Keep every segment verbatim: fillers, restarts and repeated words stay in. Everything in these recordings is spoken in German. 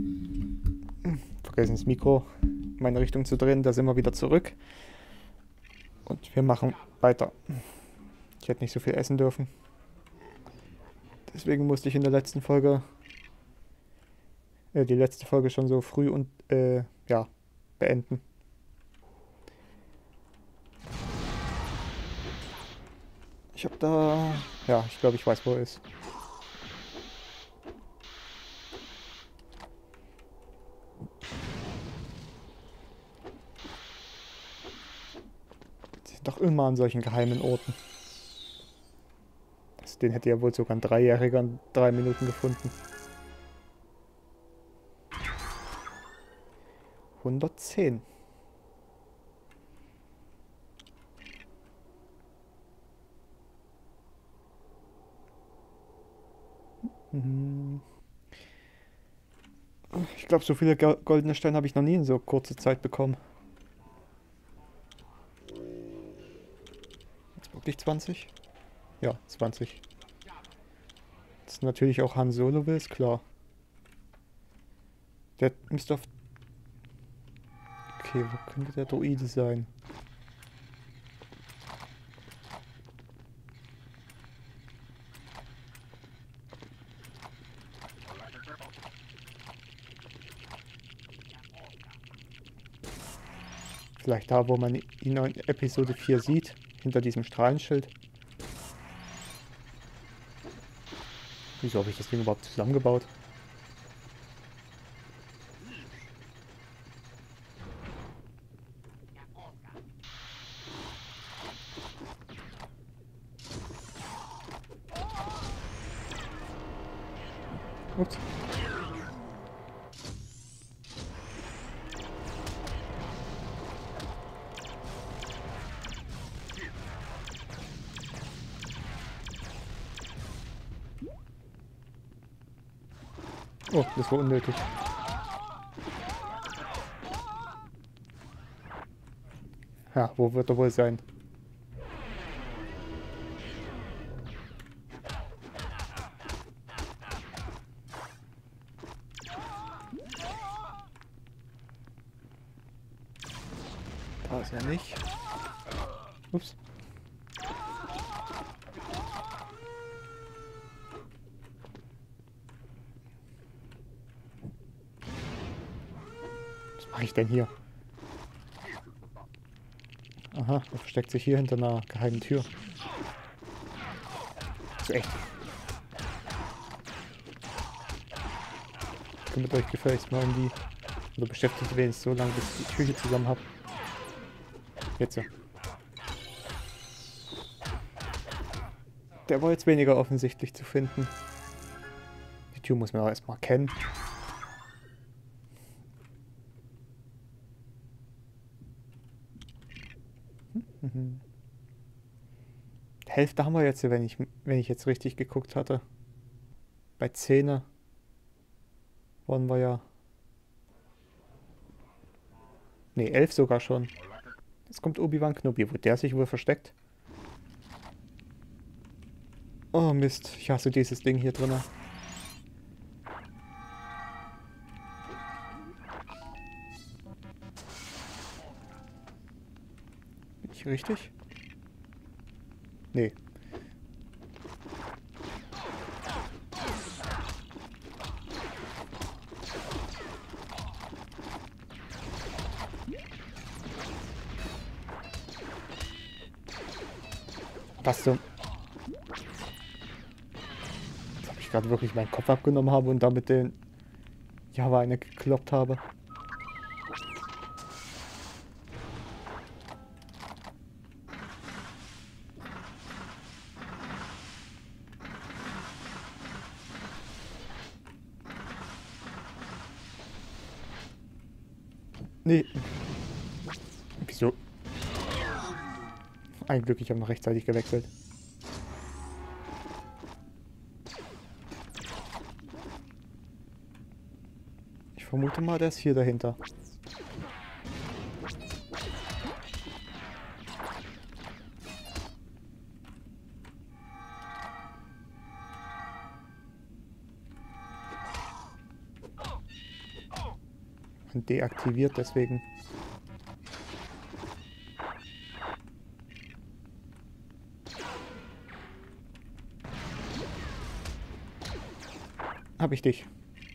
Vergessen das Mikro in meine Richtung zu drehen, da sind wir wieder zurück. Und wir machen weiter. Ich hätte nicht so viel essen dürfen. Deswegen musste ich in der letzten Folge, äh, die letzte Folge schon so früh und, äh, ja, beenden. Ich hab da, ja, ich glaube, ich weiß, wo er ist. Die sind doch immer an solchen geheimen Orten. Also, den hätte ja wohl sogar ein Dreijähriger in drei Minuten gefunden. hundertzehn. Mhm. Ich glaube, so viele goldene Steine habe ich noch nie in so kurzer Zeit bekommen. Jetzt wirklich zwanzig? Ja, zwanzig. Das natürlich auch Han Solo will, ist klar. Der müsste auf... Okay, wo könnte der Droide sein? Vielleicht da, wo man ihn in Episode vier sieht, hinter diesem Strahlenschild. Wieso habe ich das Ding überhaupt zusammengebaut? Ups. Oh, das war unnötig. Ja, wo wird er wohl sein? Da ist er nicht. Ups. Was mache ich denn hier? Aha, er versteckt sich hier hinter einer geheimen Tür. Also echt. Kümmert euch gefälligst mal um die... Oder beschäftigt wenigstens so lange, bis ich die Tür hier zusammen habe. Jetzt so. Der war jetzt weniger offensichtlich zu finden. Die Tür muss man auch erstmal kennen. Mhm. Hälfte haben wir jetzt, wenn ich, wenn ich jetzt richtig geguckt hatte. Bei zehn waren wir ja... Ne, elf sogar schon. Jetzt kommt Obi-Wan Kenobi. Wo der sich wohl versteckt? Oh Mist, ich hasse dieses Ding hier drin. Bin ich richtig? Nee. Was zum... Jetzt habe ich gerade wirklich meinen Kopf abgenommen habe und damit den Java eine gekloppt habe. Nee. Wieso? Ein Glück, ich habe noch rechtzeitig gewechselt. Ich vermute mal, der ist hier dahinter. und deaktiviert, deswegen. Hab ich dich.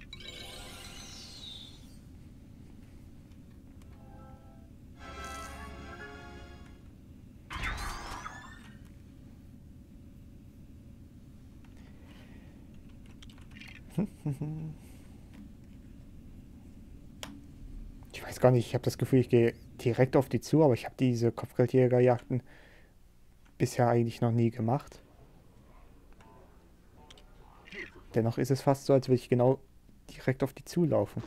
Ich weiß gar nicht, ich habe das Gefühl, ich gehe direkt auf die zu, aber ich habe diese Kopfgeldjägerjagden bisher eigentlich noch nie gemacht. Dennoch ist es fast so, als würde ich genau direkt auf die zulaufen.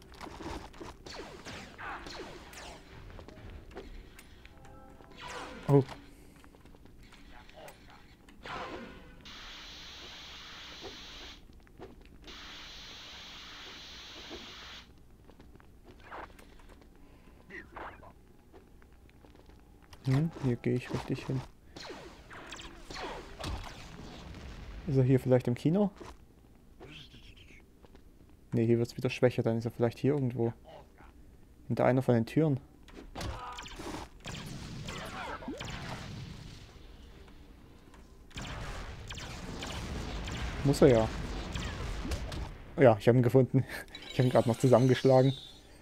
Oh. Hm, hier gehe ich richtig hin. Ist er hier vielleicht im Kino? Ne, hier wird es wieder schwächer, dann ist er vielleicht hier irgendwo. Hinter einer von den Türen. Muss er ja. Oh ja, ich habe ihn gefunden. Ich habe ihn gerade noch zusammengeschlagen.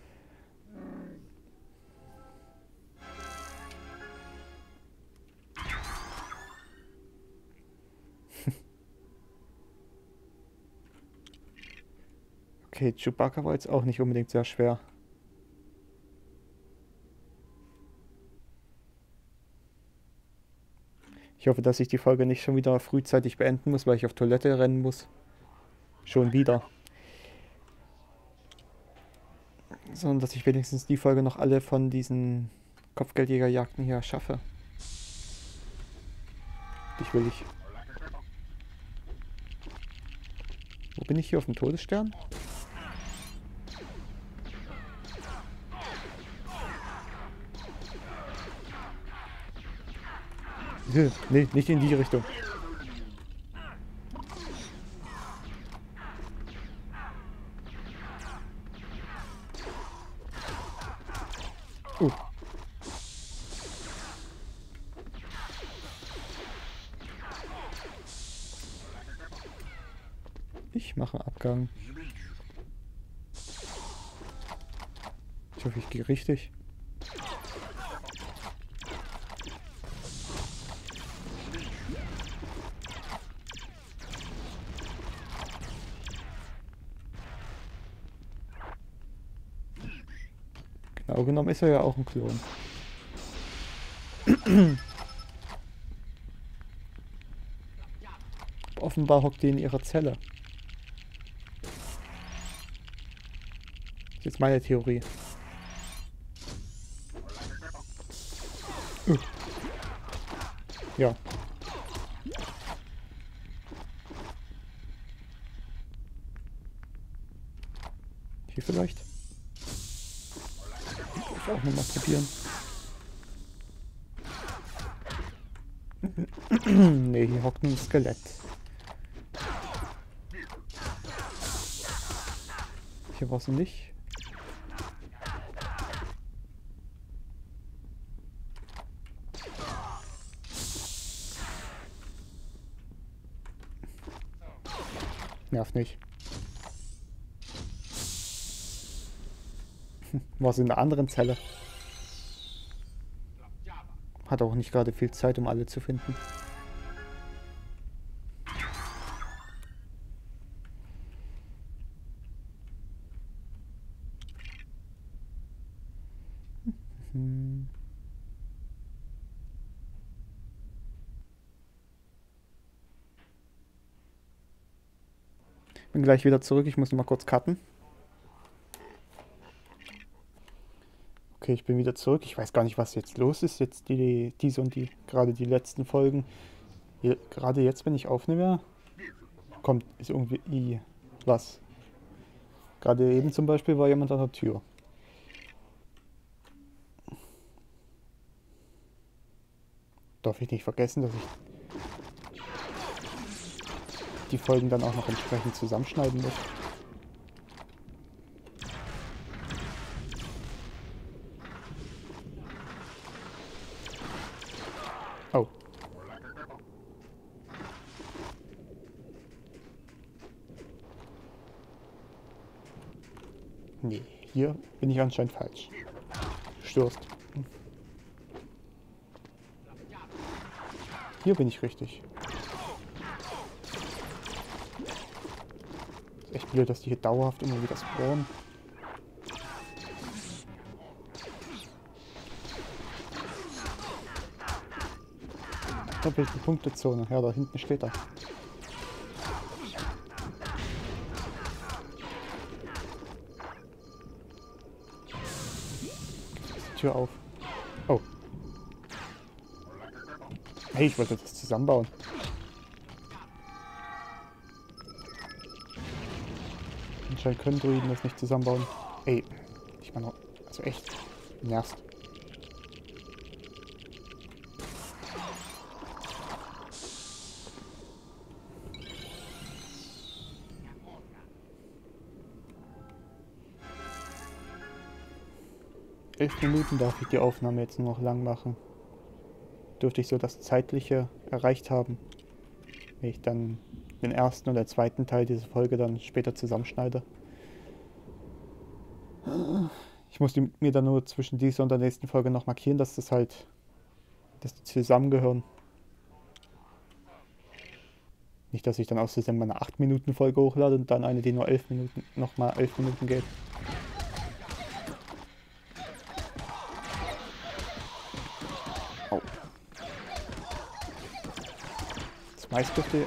Okay, Chewbacca war jetzt auch nicht unbedingt sehr schwer. Ich hoffe, dass ich die Folge nicht schon wieder frühzeitig beenden muss, weil ich auf Toilette rennen muss. Schon wieder. Sondern dass ich wenigstens die Folge noch alle von diesen Kopfgeldjägerjagden hier schaffe. Dich will ich. Wo bin ich hier? Auf dem Todesstern? Nee, nicht in die Richtung. Uh. Ich mache Abgang. Ich hoffe, ich gehe richtig. Genau genommen ist er ja auch ein Klon. Offenbar hockt die in ihrer Zelle. Das ist jetzt meine Theorie. Uh. Ja. Hier vielleicht? Ich auch nochmal probieren. Ne, hier hockt ein Skelett. Hier war sie nicht. Nervt nicht. War sie in einer anderen Zelle. Hat auch nicht gerade viel Zeit, um alle zu finden. Hm. Bin gleich wieder zurück. Ich muss noch mal kurz cutten. Okay, ich bin wieder zurück. Ich weiß gar nicht, was jetzt los ist. Jetzt die, diese und die, gerade die letzten Folgen. Hier, gerade jetzt, wenn ich aufnehme, kommt, ist irgendwie I, was. Gerade eben zum Beispiel war jemand an der Tür. Darf ich nicht vergessen, dass ich die Folgen dann auch noch entsprechend zusammenschneiden muss. Nee, hier bin ich anscheinend falsch. Du störst. Hier bin ich richtig. Ist echt blöd, dass die hier dauerhaft immer wieder spawnen. Doppelte Punktezone. Ja, da hinten steht er. Ist die Tür auf. Oh. Hey, ich wollte das zusammenbauen. Anscheinend können Druiden das nicht zusammenbauen. Ey, ich meine, also echt, nervt. Elf Minuten darf ich die Aufnahme jetzt nur noch lang machen. Dürfte ich so das Zeitliche erreicht haben, wenn ich dann den ersten oder zweiten Teil dieser Folge dann später zusammenschneide. Ich muss die, mir dann nur zwischen dieser und der nächsten Folge noch markieren, dass das halt, dass die zusammengehören. Nicht, dass ich dann aus Versehen mal eine acht Minuten Folge hochlade und dann eine, die nur elf Minuten, nochmal elf Minuten geht. Oh. Zumeist dürfte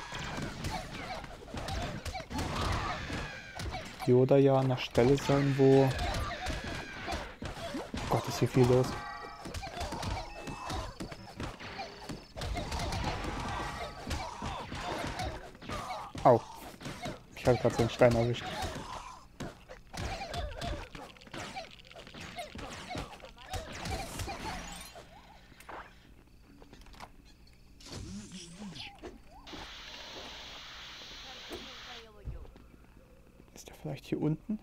Yoda ja an der Stelle sein, wo... Oh Gott, ist hier viel los. Au. Ich habe gerade so einen Stein erwischt. Ist der vielleicht hier unten?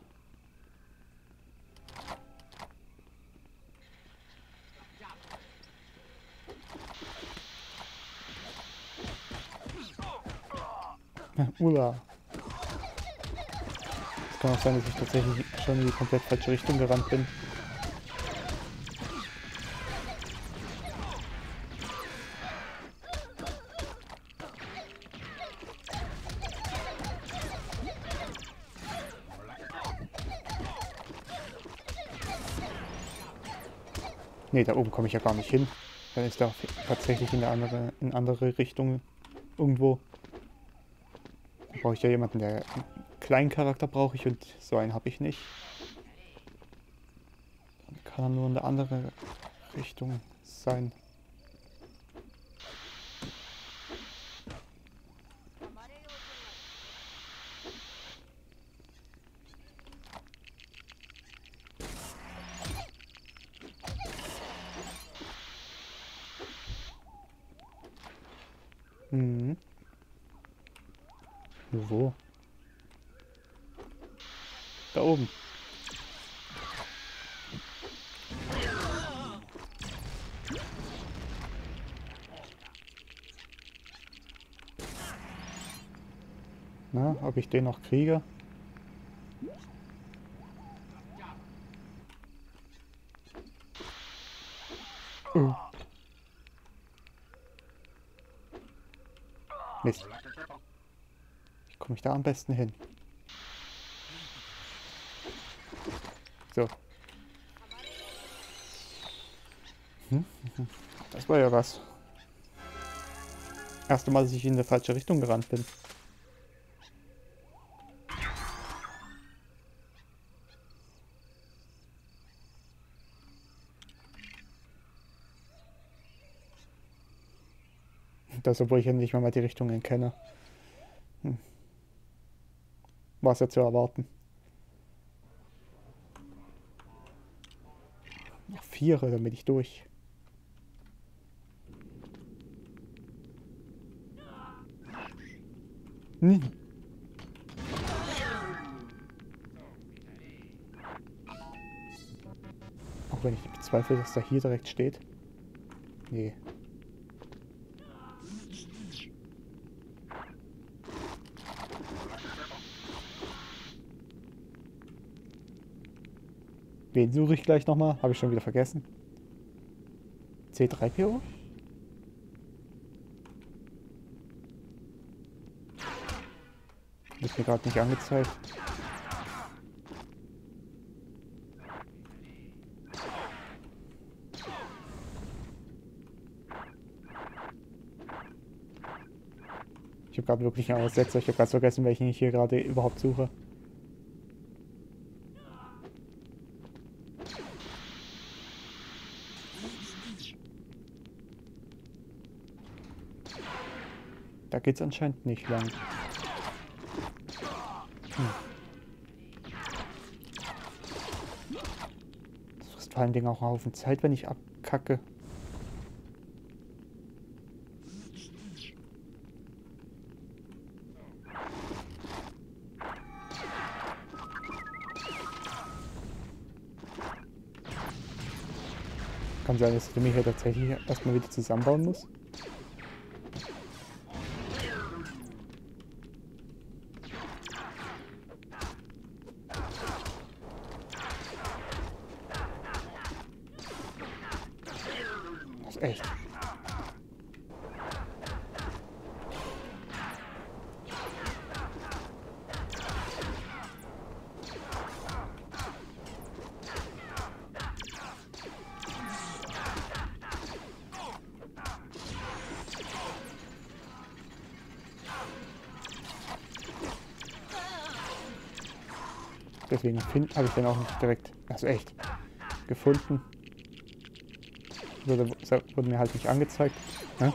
Ula. Es kann auch sein, dass ich tatsächlich schon in die komplett falsche Richtung gerannt bin. Ne, da oben komme ich ja gar nicht hin. Dann ist da tatsächlich in eine andere, in andere Richtung irgendwo. Da brauche ich ja jemanden, der einen kleinen Charakter brauche ich und so einen habe ich nicht. Dann kann er nur in eine andere Richtung sein. Mhm. Wo? Da oben. Na, ob ich den noch kriege? Oh. Mist. Wie komme ich da am besten hin? So. Hm? Das war ja was. Erste Mal, dass ich in die falsche Richtung gerannt bin. Das, obwohl ich ja nicht mal die Richtungen kenne. Hm. War es ja zu erwarten. Noch vier, dann bin ich durch. Hm. Auch wenn ich bezweifle, dass er hier direkt steht. Nee. Wen suche ich gleich nochmal? Habe ich schon wieder vergessen. C drei P O? Wird mir gerade nicht angezeigt. Ich habe gerade wirklich einen Aussetzer. Ich habe ganz vergessen, welchen ich hier gerade überhaupt suche. Da geht's anscheinend nicht lang. Hm. Das frisst vor allen Dingen auch einen Haufen Zeit, wenn ich abkacke. Kann sein, dass ich mich hier tatsächlich erstmal wieder zusammenbauen muss. Das ist echt. Deswegen habe ich dann auch nicht direkt, also echt, gefunden. Wurde, wurde mir halt nicht angezeigt. Ne?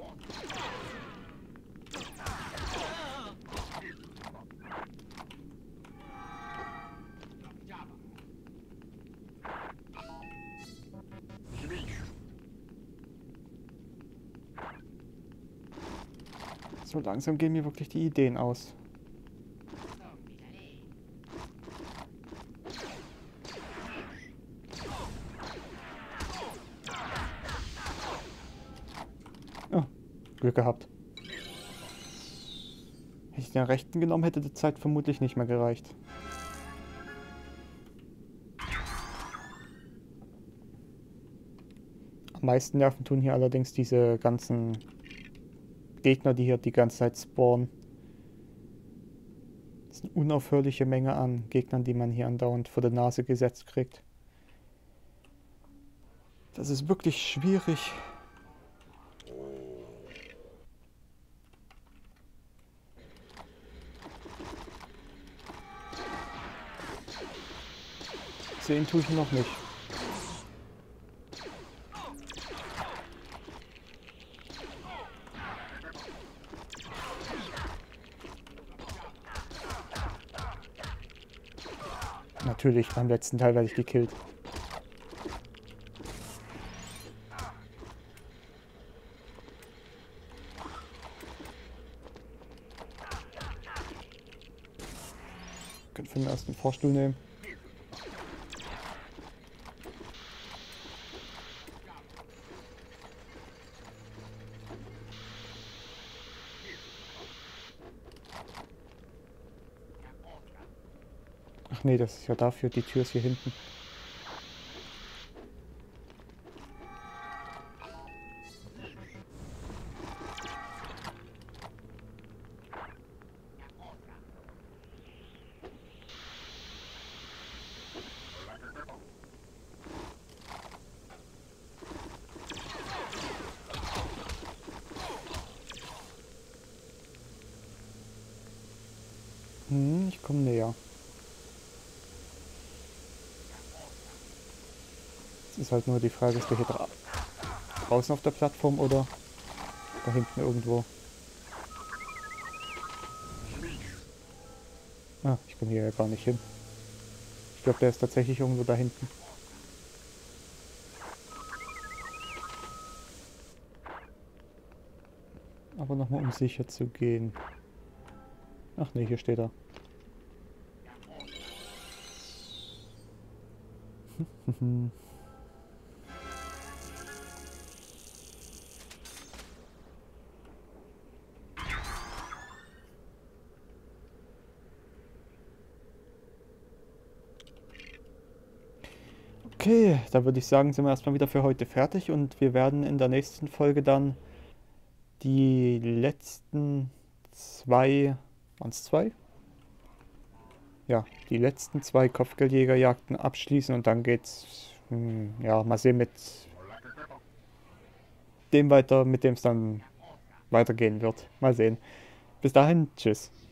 So langsam gehen mir wirklich die Ideen aus. Oh, Glück gehabt. Hätte ich den rechten genommen, hätte die Zeit vermutlich nicht mehr gereicht. Am meisten Nerven tun hier allerdings diese ganzen Gegner, die hier die ganze Zeit spawnen. Das ist eine unaufhörliche Menge an Gegnern, die man hier andauernd vor der Nase gesetzt kriegt. Das ist wirklich schwierig. Sehen tue ich noch nicht. Natürlich, beim letzten Teil werde ich gekillt. Ich könnte für den ersten Vorstuhl nehmen. Ach nee, das ist ja dafür. Die Tür ist hier hinten. Hm, ich komme näher. Es ist halt nur die Frage, ist der hier dra draußen auf der Plattform oder da hinten irgendwo? Ah, ich komme hier ja gar nicht hin. Ich glaube, der ist tatsächlich irgendwo da hinten. Aber nochmal, um sicher zu gehen. Ach nee, hier steht er. Okay, da würde ich sagen, sind wir erstmal wieder für heute fertig und wir werden in der nächsten Folge dann die letzten zwei, waren es zwei? Ja, die letzten zwei Kopfgeldjägerjagden abschließen und dann geht's, hm, ja, mal sehen mit dem weiter, mit dem es dann weitergehen wird. Mal sehen. Bis dahin, tschüss.